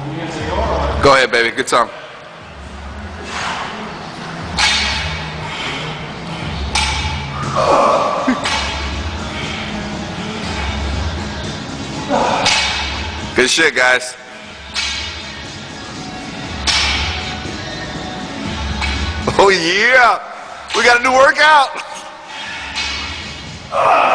Go ahead, baby. Good song. Good shit, guys. Oh yeah, we got a new workout.